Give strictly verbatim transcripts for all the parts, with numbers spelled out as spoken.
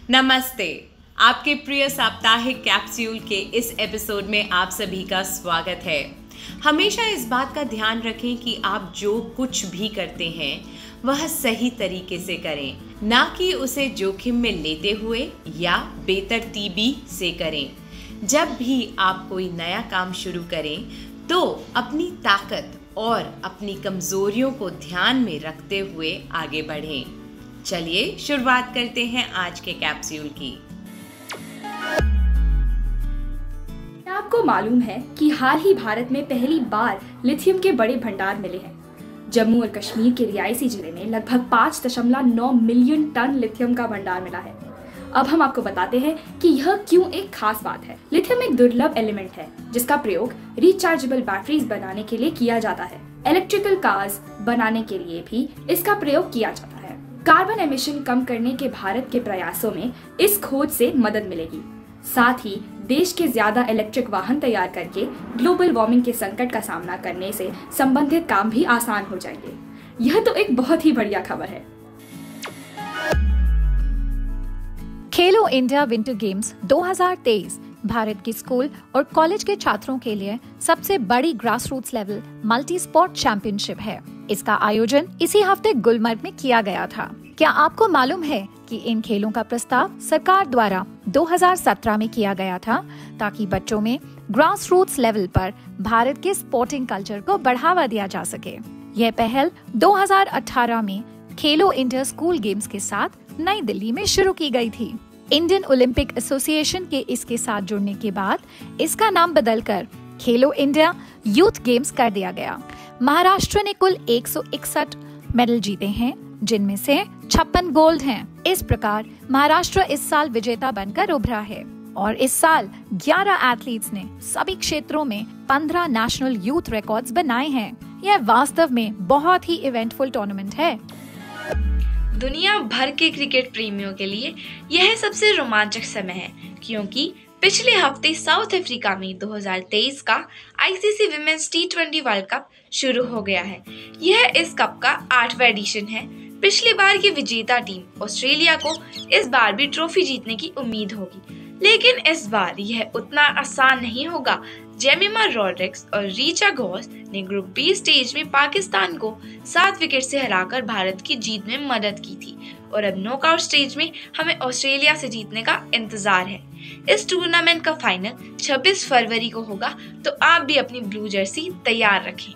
नमस्ते। आपके प्रिय साप्ताहिक कैप्सूल के इस एपिसोड में आप सभी का स्वागत है। हमेशा इस बात का ध्यान रखें कि आप जो कुछ भी करते हैं वह सही तरीके से करें, ना कि उसे जोखिम में लेते हुए या बेतरतीबी से करें। जब भी आप कोई नया काम शुरू करें तो अपनी ताकत और अपनी कमजोरियों को ध्यान में रखते हुए आगे बढ़ें। चलिए शुरुआत करते हैं आज के कैप्सूल की। आपको मालूम है कि हाल ही भारत में पहली बार लिथियम के बड़े भंडार मिले हैं। जम्मू और कश्मीर के रियासी जिले में लगभग पाँच दशमलव नौ मिलियन टन लिथियम का भंडार मिला है। अब हम आपको बताते हैं कि यह क्यों एक खास बात है। लिथियम एक दुर्लभ एलिमेंट है जिसका प्रयोग रिचार्जेबल बैटरीज बनाने के लिए किया जाता है। इलेक्ट्रिकल कार्स बनाने के लिए भी इसका प्रयोग किया जाता है। कार्बन एमिशन कम करने के भारत के प्रयासों में इस खोज से मदद मिलेगी। साथ ही देश के ज्यादा इलेक्ट्रिक वाहन तैयार करके ग्लोबल वार्मिंग के संकट का सामना करने से संबंधित काम भी आसान हो जाएंगे। यह तो एक बहुत ही बढ़िया खबर है। खेलो इंडिया विंटर गेम्स दो हज़ार तेईस भारत के स्कूल और कॉलेज के छात्रों के लिए सबसे बड़ी grass roots level multi sport championship है। इसका आयोजन इसी हफ्ते गुलमर्ग में किया गया था। क्या आपको मालूम है कि इन खेलों का प्रस्ताव सरकार द्वारा दो हज़ार सत्रह में किया गया था ताकि बच्चों में ग्रास रूट्स लेवल पर भारत के स्पोर्टिंग कल्चर को बढ़ावा दिया जा सके। यह पहल दो हज़ार अठारह में खेलो इंडिया स्कूल गेम्स के साथ नई दिल्ली में शुरू की गई थी। इंडियन ओलंपिक एसोसिएशन के इसके साथ जुड़ने के बाद इसका नाम बदलकर खेलो इंडिया यूथ गेम्स कर दिया गया। महाराष्ट्र ने कुल एक सौ इकसठ मेडल जीते हैं, जिनमें से छप्पन गोल्ड हैं। इस प्रकार महाराष्ट्र इस साल विजेता बनकर उभरा है और इस साल ग्यारह एथलीट्स ने सभी क्षेत्रों में पंद्रह नेशनल यूथ रिकॉर्ड्स बनाए हैं। यह वास्तव में बहुत ही इवेंटफुल टूर्नामेंट है। दुनिया भर के क्रिकेट प्रेमियों के लिए यह सबसे रोमांचक समय है, क्योंकि पिछले हफ्ते साउथ अफ्रीका में दो हज़ार तेईस का ICC women's T twenty world cup शुरू हो गया है। यह इस कप का आठवां एडिशन है। पिछली बार की विजेता टीम ऑस्ट्रेलिया को इस बार भी ट्रॉफी जीतने की उम्मीद होगी, लेकिन इस बार यह उतना आसान नहीं होगा। जेमिमा रॉड्रिक्स और रीचा घोष ने ग्रुप बी स्टेज में पाकिस्तान को सात विकेट से हराकर भारत की जीत में मदद की थी और अब नॉकआउट स्टेज में हमें ऑस्ट्रेलिया से जीतने का इंतजार है। इस टूर्नामेंट का फाइनल छब्बीस फरवरी को होगा, तो आप भी अपनी ब्लू जर्सी तैयार रखें।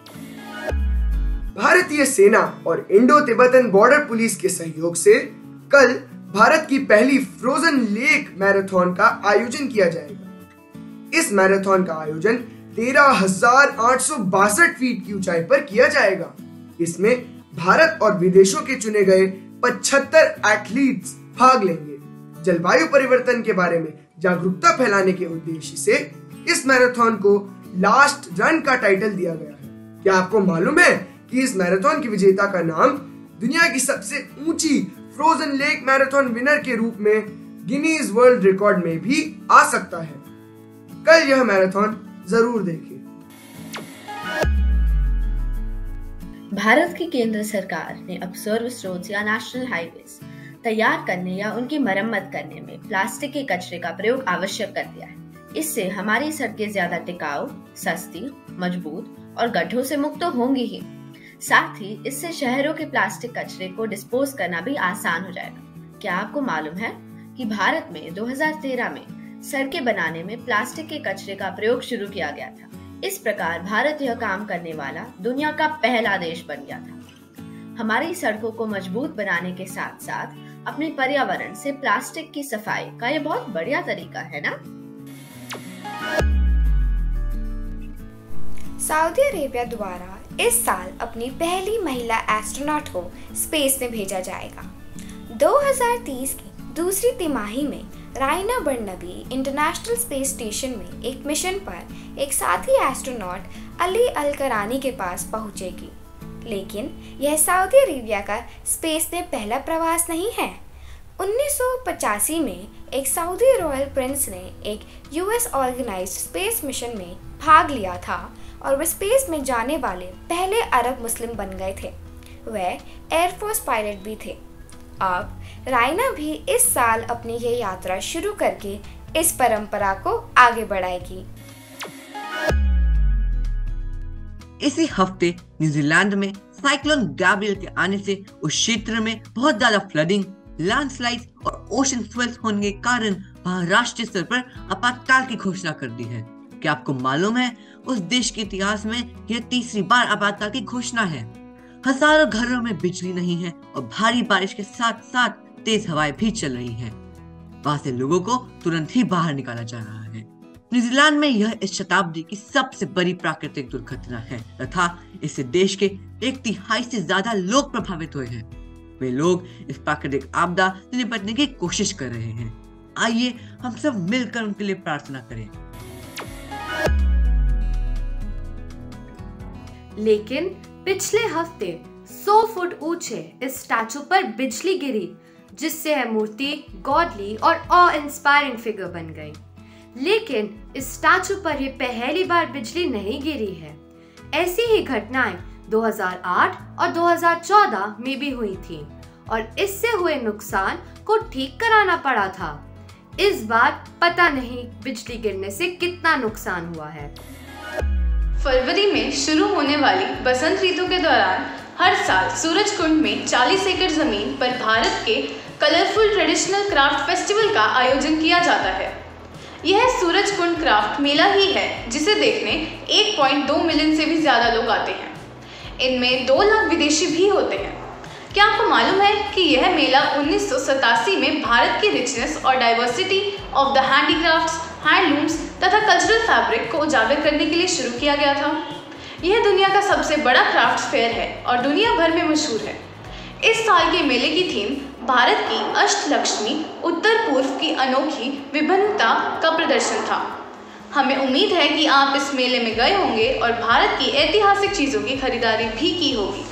भारतीय सेना और इंडो तिब्बतन बॉर्डर पुलिस के सहयोग से कल भारत की पहली फ्रोजन लेक मैराथन का आयोजन किया जाएगा। इस मैराथन का आयोजन तेरह हजार आठ सौ बासठ फीट की ऊंचाई पर किया जाएगा। इसमें भारत और विदेशों के चुने गए पचहत्तर एथलीट्स भाग लेंगे। जलवायु परिवर्तन के बारे में जागरूकता फैलाने के उद्देश्य से इस मैराथन को लास्ट रन का टाइटल दिया गया है। क्या आपको मालूम है कि इस मैराथन की विजेता का नाम दुनिया की सबसे ऊंची फ्रोजन लेक मैराथन विनर के रूप में गिनीज वर्ल्ड रिकॉर्ड में भी आ सकता है। कल यह मैराथन जरूर देखिए। भारत की केंद्र सरकार ने अब सर्विस रोड्स या नेशनल हाईवेज तैयार करने या उनकी मरम्मत करने में प्लास्टिक के कचरे का प्रयोग आवश्यक कर दिया है। इससे हमारी सड़कें ज्यादा टिकाऊ, सस्ती, मजबूत और गड्ढों से मुक्त तो होंगी ही। साथ ही इससे शहरों के प्लास्टिक कचरे को डिस्पोज करना भी आसान हो जाएगा। क्या आपको मालूम है कि भारत में दो हज़ार तेरह में सड़कें बनाने में प्लास्टिक के कचरे का प्रयोग शुरू किया गया था। इस प्रकार भारत यह काम करने वाला दुनिया का पहला देश बन गया था। हमारी सड़कों को मजबूत बनाने के साथ साथ अपने पर्यावरण से प्लास्टिक की सफाई का यह बहुत बढ़िया तरीका है ना। सऊदी अरेबिया द्वारा इस साल अपनी पहली महिला एस्ट्रोनॉट को स्पेस में भेजा जाएगा। दो हज़ार तीस की दूसरी तिमाही में Rayyanah Barnawi international space station में एक मिशन पर एक साथी एस्ट्रोनॉट अली अल करानी के पास पहुंचेगी। लेकिन यह सऊदी अरेबिया का स्पेस में पहला प्रवास नहीं है। उन्नीस सौ पचासी में एक सऊदी रॉयल प्रिंस ने एक यूएस ऑर्गेनाइज्ड स्पेस मिशन में भाग लिया था और वे स्पेस में जाने वाले पहले अरब मुस्लिम बन गए थे। वह एयरफोर्स पायलट भी थे। अब रायना भी इस साल अपनी ये यात्रा शुरू करके इस परंपरा को आगे बढ़ाएगी। इसी हफ्ते न्यूजीलैंड में साइक्लोन गैब्रियल के आने से उस क्षेत्र में बहुत ज्यादा फ्लडिंग, लैंडस्लाइड्स और ओशन स्वेल्स होने के कारण वहां राष्ट्रीय स्तर पर आपातकाल की घोषणा कर दी है। क्या आपको मालूम है उस देश के इतिहास में यह तीसरी बार आपातकाल की घोषणा है। हजारों घरों में बिजली नहीं है और भारी बारिश के साथ साथ तेज हवाएं भी चल रही हैं। वहां से लोगों को तुरंत ही बाहर निकाला जा रहा है। न्यूजीलैंड में यह इस शताब्दी की सबसे बड़ी प्राकृतिक दुर्घटना है तथा इससे देश के एक तिहाई से ज्यादा लोग प्रभावित हुए हैं। वे लोग इस प्राकृतिक आपदा से निपटने की कोशिश कर रहे हैं। आइए हम सब मिलकर उनके लिए प्रार्थना करें। लेकिन पिछले हफ्ते सौ फुट ऊंचे इस स्टैचू पर बिजली गिरी, जिससे यह मूर्ति गॉडली और ऑ इंस्पायरिंग फिगर बन गई। लेकिन इस स्टैचू पर यह पहली बार बिजली नहीं गिरी है। ऐसी ही घटनाएं दो हज़ार आठ और दो हज़ार चौदह में भी हुई थी और इससे हुए नुकसान को ठीक कराना पड़ा था। इस बार पता नहीं बिजली गिरने से कितना नुकसान हुआ है। फरवरी में शुरू होने वाली बसंत ऋतु के दौरान हर साल सूरजकुंड में चालीस एकड़ जमीन पर भारत के कलरफुल ट्रेडिशनल क्राफ्ट फेस्टिवल का आयोजन किया जाता है। यह सूरजकुंड क्राफ्ट मेला ही है जिसे देखने एक पॉइंट दो मिलियन से भी ज़्यादा लोग आते हैं। इनमें दो लाख विदेशी भी होते हैं। क्या आपको मालूम है कि यह मेला उन्नीस सौ सतासी में भारत की रिचनेस और diversity of the handicrafts, handlooms तथा कल्चरल फैब्रिक को उजागर करने के लिए शुरू किया गया था। यह दुनिया का सबसे बड़ा क्राफ्ट फेयर है और दुनिया भर में मशहूर है। इस साल के मेले की थीम भारत की अष्टलक्ष्मी उत्तर पूर्व की अनोखी विभिन्नता का प्रदर्शन था। हमें उम्मीद है कि आप इस मेले में गए होंगे और भारत की ऐतिहासिक चीज़ों की खरीदारी भी की होगी।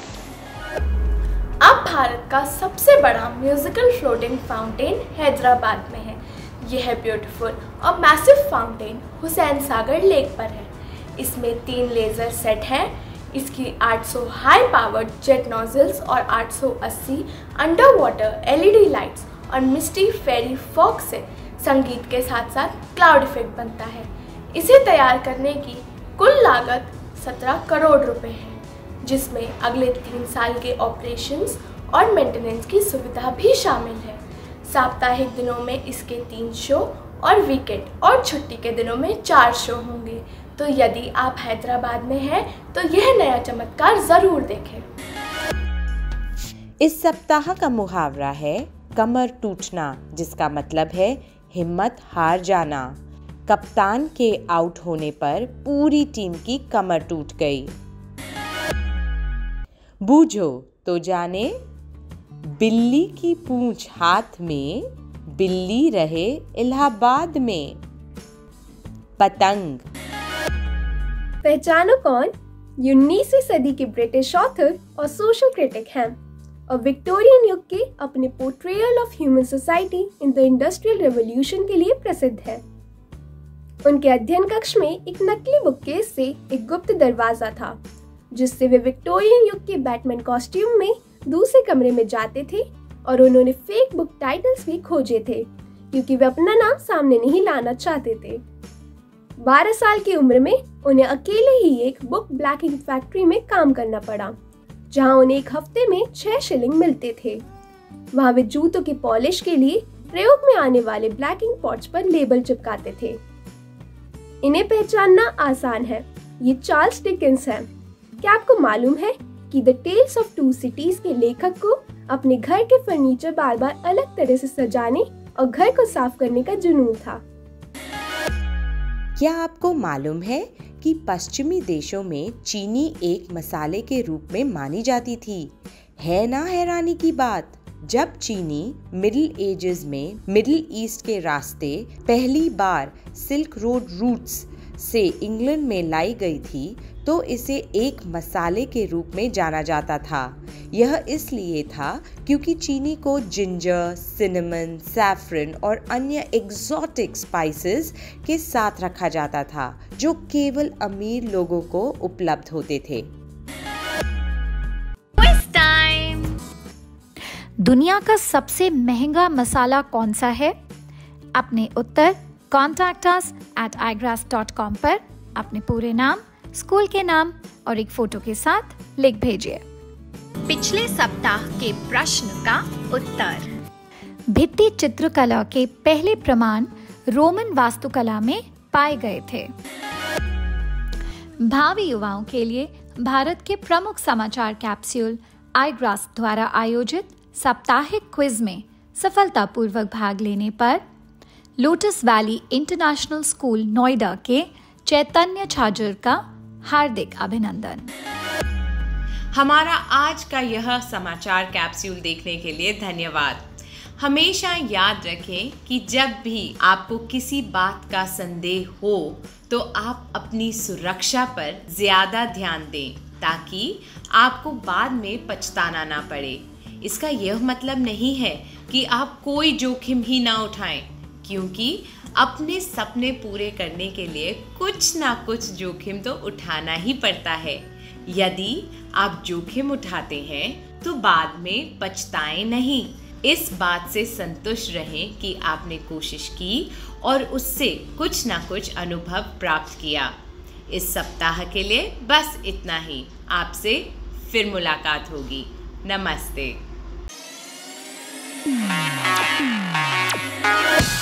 अब भारत का सबसे बड़ा म्यूजिकल फ्लोटिंग फाउंटेन हैदराबाद में है। यह ब्यूटीफुल और massive fountain Hussain Sagar lake पर है। इसमें तीन लेज़र सेट हैं। इसकी आठ सौ हाई पावर्ड जेट नोजल्स और आठ सौ अस्सी अंडर वाटर एलईडी लाइट्स और मिस्टी फेरी फॉग से संगीत के साथ साथ क्लाउड इफेक्ट बनता है। इसे तैयार करने की कुल लागत सत्रह करोड़ रुपए है, जिसमें अगले तीन साल के ऑपरेशंस और मेंटेनेंस की सुविधा भी शामिल है। साप्ताहिक दिनों में इसके तीन शो और वीकेंड और छुट्टी के दिनों में चार शो होंगे। तो यदि आप हैदराबाद में हैं तो यह नया चमत्कार जरूर देखें। इस सप्ताह का मुहावरा है कमर टूटना, जिसका मतलब है हिम्मत हार जाना। कप्तान के आउट होने पर पूरी टीम की कमर टूट गई। बूझो तो जाने, बिल्ली की पूंछ हाथ में, बिल्ली रहे इलाहाबाद में। पतंग। पहचानो कौन? ये उन्नीसवीं सदी के ब्रिटिश ऑथर और सोशल क्रिटिक हैं और विक्टोरियन युग के अपने portrayal of human society in the industrial revolution के लिए प्रसिद्ध है। उनके अध्ययन कक्ष में एक नकली बुककेस से एक गुप्त दरवाजा था, जिससे वे विक्टोरियन युग के बैटमैन कॉस्ट्यूम में दूसरे कमरे में जाते थे और उन्होंने फेक बुक टाइटल्स भी खोजे थे, क्योंकि वे अपना नाम सामने नहीं लाना चाहते थे। बारह साल की उम्र में उन्हें अकेले ही एक बुक ब्लैकिंग फैक्ट्री में काम करना पड़ा, जहां उन्हें एक हफ्ते में छह शिलिंग मिलते थे। वहां वे जूतों की पॉलिश के लिए प्रयोग में आने वाले ब्लैकिंग पॉट्स पर लेबल चिपकाते थे। इन्हें पहचानना आसान है, ये चार्ल्स डिकेंस हैं। क्या आपको मालूम है कि the tales of two cities के लेखक को अपने घर के फर्नीचर बार बार अलग तरह से सजाने और घर को साफ करने का जुनून था। क्या आपको मालूम है कि पश्चिमी देशों में चीनी एक मसाले के रूप में मानी जाती थी? है ना हैरानी की बात। जब चीनी मिडिल एजेस में मिडिल ईस्ट के रास्ते पहली बार सिल्क रोड रूट्स से इंग्लैंड में लाई गई थी, तो इसे एक मसाले के रूप में जाना जाता था। यह इसलिए था क्योंकि चीनी को जिंजर, सिनेमन, सैफरन और अन्य एग्जॉटिक स्पाइसेस के साथ रखा जाता था, जो केवल अमीर लोगों को उपलब्ध होते थे। दुनिया का सबसे महंगा मसाला कौन सा है? अपने उत्तर contact us at I grass dot com पर अपने पूरे नाम, स्कूल के नाम और एक फोटो के साथ लिख भेजिए। पिछले सप्ताह के प्रश्न का उत्तर। भित्ति चित्रकला के पहले प्रमाण रोमन वास्तुकला में पाए गए थे। भावी युवाओं के लिए भारत के प्रमुख समाचार कैप्सूल आई ग्रास द्वारा आयोजित साप्ताहिक क्विज में सफलतापूर्वक भाग लेने पर lotus valley international school Noida के चैतन्य छाजर का हार्दिक अभिनंदन। हमारा आज का यह समाचार कैप्सूल देखने के लिए धन्यवाद। हमेशा याद रखें कि जब भी आपको किसी बात का संदेह हो तो आप अपनी सुरक्षा पर ज्यादा ध्यान दें ताकि आपको बाद में पछताना ना पड़े। इसका यह मतलब नहीं है कि आप कोई जोखिम ही ना उठाएं, क्योंकि अपने सपने पूरे करने के लिए कुछ ना कुछ जोखिम तो उठाना ही पड़ता है। यदि आप जोखिम उठाते हैं तो बाद में पछताएं नहीं। इस बात से संतुष्ट रहें कि आपने कोशिश की और उससे कुछ ना कुछ अनुभव प्राप्त किया। इस सप्ताह के लिए बस इतना ही। आपसे फिर मुलाकात होगी। नमस्ते।